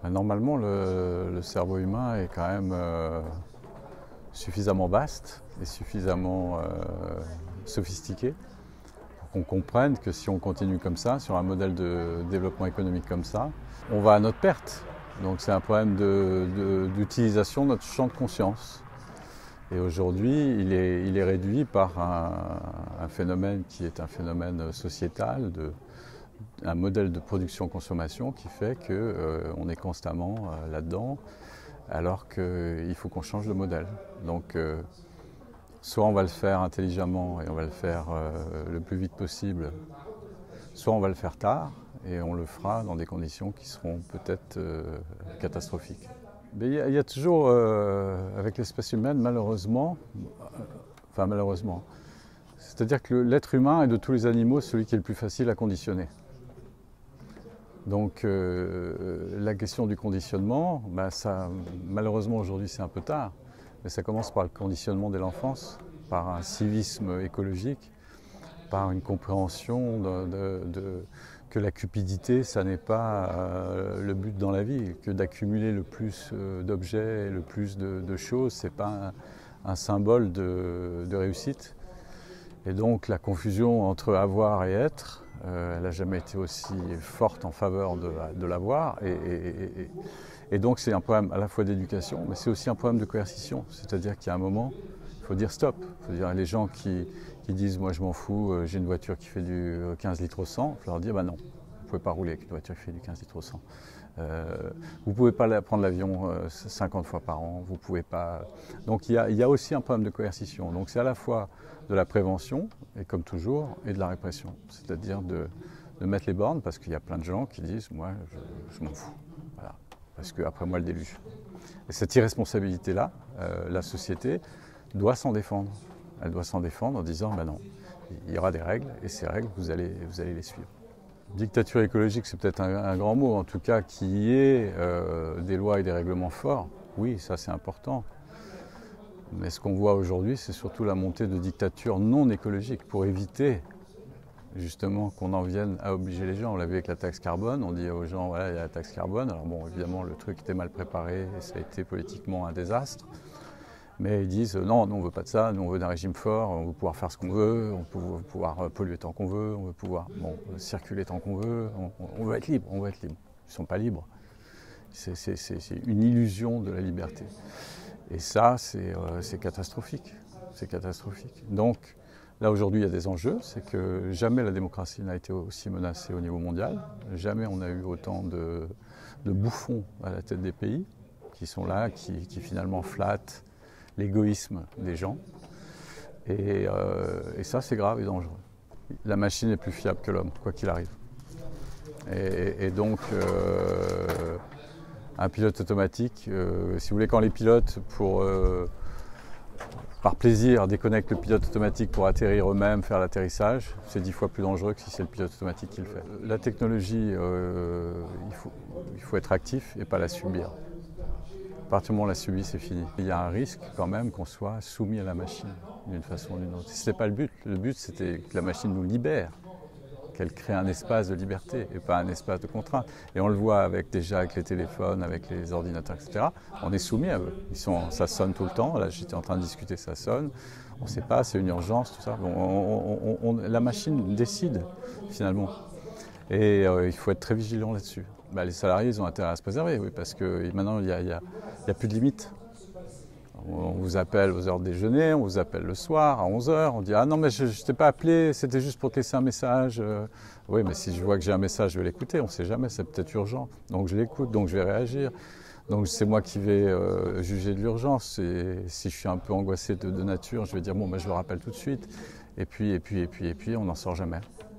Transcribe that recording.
Normalement, le cerveau humain est quand même suffisamment vaste et suffisamment sophistiqué pour qu'on comprenne que si on continue comme ça, sur un modèle de développement économique comme ça, on va à notre perte. Donc c'est un problème d'utilisation de notre champ de conscience. Et aujourd'hui, il est réduit par un phénomène qui est un phénomène sociétal, un modèle de production-consommation qui fait qu'on est constamment là-dedans, alors qu'il faut qu'on change de modèle. Donc, soit on va le faire intelligemment et on va le faire le plus vite possible, soit on va le faire tard et on le fera dans des conditions qui seront peut-être catastrophiques. Mais il y a toujours, avec l'espèce humaine, malheureusement, c'est-à-dire que l'être humain est de tous les animaux celui qui est le plus facile à conditionner. Donc la question du conditionnement, malheureusement aujourd'hui c'est un peu tard, mais ça commence par le conditionnement dès l'enfance, par un civisme écologique, par une compréhension que la cupidité, ça n'est pas le but dans la vie, que d'accumuler le plus d'objets et le plus de choses, ce n'est pas un symbole de réussite. Et donc la confusion entre avoir et être, elle n'a jamais été aussi forte en faveur de l'avoir. Et donc c'est un problème à la fois d'éducation, mais c'est aussi un problème de coercition. C'est-à-dire qu'il y a un moment, il faut dire stop. Il faut dire les gens qui disent moi je m'en fous, j'ai une voiture qui fait du 15 litres au 100, il faut leur dire bah non, vous ne pouvez pas rouler avec une voiture qui fait du 15 litres au 100. Vous ne pouvez pas prendre l'avion 50 fois par an, vous pouvez pas. Donc il y a aussi un problème de coercition. Donc c'est à la fois de la prévention, et comme toujours, et de la répression. C'est-à-dire de mettre les bornes, parce qu'il y a plein de gens qui disent moi je m'en fous. Voilà. Parce qu'après moi le déluge. Et cette irresponsabilité-là, la société doit s'en défendre. Elle doit s'en défendre en disant ben non, il y aura des règles, et ces règles, vous allez les suivre. Dictature écologique, c'est peut-être un grand mot, en tout cas qu'il y ait des lois et des règlements forts, oui, ça c'est important. Mais ce qu'on voit aujourd'hui, c'est surtout la montée de dictatures non écologiques pour éviter justement qu'on en vienne à obliger les gens. On l'a vu avec la taxe carbone, on dit aux gens voilà, il y a la taxe carbone. Alors bon, évidemment, le truc était mal préparé et ça a été politiquement un désastre. Mais ils disent non, nous on ne veut pas de ça, nous on veut d'un régime fort, on veut pouvoir faire ce qu'on veut, on veut pouvoir polluer tant qu'on veut, on veut pouvoir circuler tant qu'on veut, on veut être libre, Ils ne sont pas libres. C'est une illusion de la liberté. Et ça, c'est catastrophique. C'est catastrophique. Donc, là aujourd'hui, il y a des enjeux. C'est que jamais la démocratie n'a été aussi menacée au niveau mondial. Jamais on a eu autant de bouffons à la tête des pays qui sont là, qui finalement flattent l'égoïsme des gens. Et ça, c'est grave et dangereux. La machine est plus fiable que l'homme, quoi qu'il arrive. Et donc, un pilote automatique, si vous voulez, quand les pilotes, par plaisir, déconnectent le pilote automatique pour atterrir eux-mêmes, faire l'atterrissage, c'est 10 fois plus dangereux que si c'est le pilote automatique qui le fait. La technologie, il faut être actif et pas la subir. À partir du moment où on la subit, c'est fini. Il y a un risque quand même qu'on soit soumis à la machine d'une façon ou d'une autre. Ce n'était pas le but. Le but, c'était que la machine nous libère, qu'elle crée un espace de liberté et pas un espace de contrainte. Et on le voit déjà avec les téléphones, avec les ordinateurs, etc. On est soumis à eux. Ça sonne tout le temps. Là, j'étais en train de discuter, ça sonne. On ne sait pas, c'est une urgence, tout ça. La machine décide, finalement. Et il faut être très vigilant là-dessus. Les salariés, ils ont intérêt à se préserver, oui, parce que maintenant, il n'y a plus de limite. On vous appelle aux heures de déjeuner, on vous appelle le soir à 11h, on dit « Ah non, mais je ne t'ai pas appelé, c'était juste pour te laisser un message. » Oui, mais si je vois que j'ai un message, je vais l'écouter, on ne sait jamais, c'est peut-être urgent. Donc je l'écoute, donc je vais réagir. Donc c'est moi qui vais juger de l'urgence. Et si je suis un peu angoissé de nature, je vais dire « Bon, je le rappelle tout de suite. » Et puis, on n'en sort jamais.